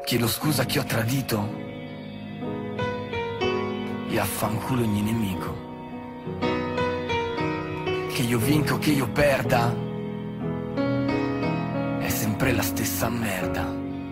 Chiedo scusa a chi ho tradito e affanculo ogni nemico. Che io vinca o che io perda, è sempre la stessa merda.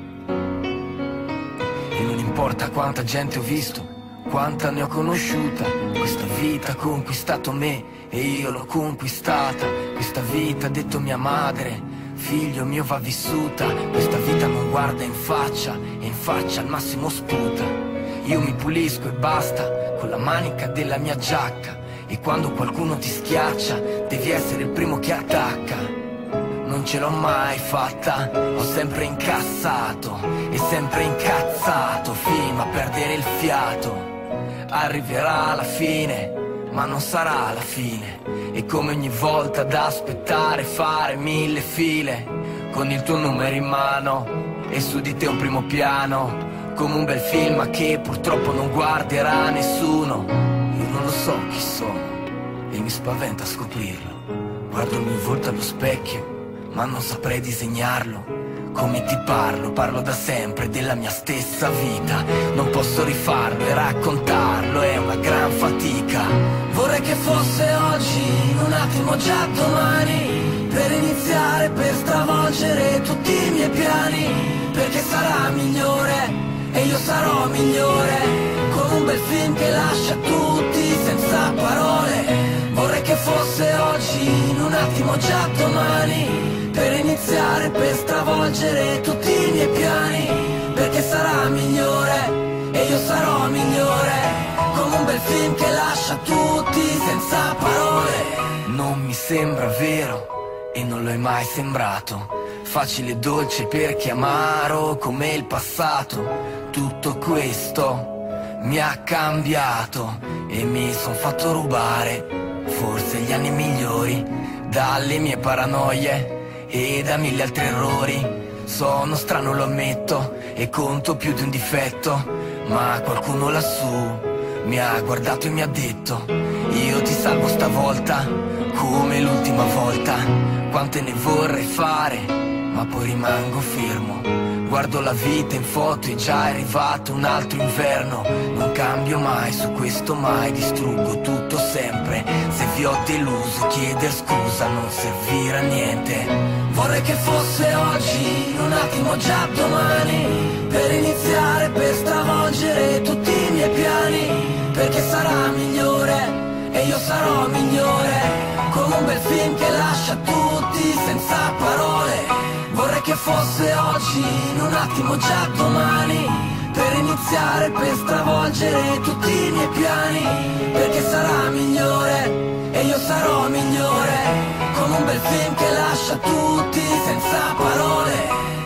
E non importa quanta gente ho visto, quanta ne ho conosciuta, questa vita ha conquistato me e io l'ho conquistata. Questa vita ha detto mia madre, figlio mio va vissuta. Questa vita non guarda in faccia e in faccia al massimo sputa. Io mi pulisco e basta con la manica della mia giacca. E quando qualcuno ti schiaccia devi essere il primo che attacca. Non ce l'ho mai fatta, ho sempre incassato e sempre incazzato fino a perdere il fiato. Arriverà la fine, ma non sarà la fine. E come ogni volta da aspettare fare 1000 file, con il tuo numero in mano e su di te un primo piano, come un bel film che purtroppo non guarderà nessuno. Io non lo so chi sono e mi spaventa scoprirlo. Guardo il mio volto allo specchio ma non saprei disegnarlo. Come ti parlo da sempre della mia stessa vita. Non posso rifarlo e raccontarlo, è una gran fatica. Vorrei che fosse oggi, in un attimo già domani, per iniziare, per stravolgere tutti i miei piani. Perché sarà migliore e io sarò migliore, con un bel film che lascia tutti senza parole. Vorrei che fosse oggi, in un attimo già domani, per iniziare, per stravolgere tutti i miei piani. Perché sarà migliore e io sarò migliore, come un bel film che lascia tutti senza parole. Non mi sembra vero e non lo è mai sembrato, facile e dolce per chi è amaro come il passato. Tutto questo mi ha cambiato e mi son fatto rubare forse gli anni migliori dalle mie paranoie e da 1000 altri errori. Sono strano, lo ammetto, e conto più di un difetto, ma qualcuno lassù mi ha guardato e mi ha detto: io ti salvo stavolta come l'ultima volta. Quante ne vorrei fare, ma poi rimango fermo. Guardo la vita in foto e già è arrivato un altro inverno. Non cambio mai, su questo mai distruggo tutto sempre. Se vi ho deluso chieder scusa non servirà a niente. Vorrei che fosse oggi, in un attimo già domani, per iniziare, per stravolgere tutti i miei piani. Perché sarà migliore e io sarò migliore, come un bel film che lascia tutti senza parole. Vorrei che fosse oggi, in un attimo già domani, per iniziare, per stravolgere tutti i miei piani. Perché sarà migliore e io sarò migliore, come un bel film che lascia tutti senza parole.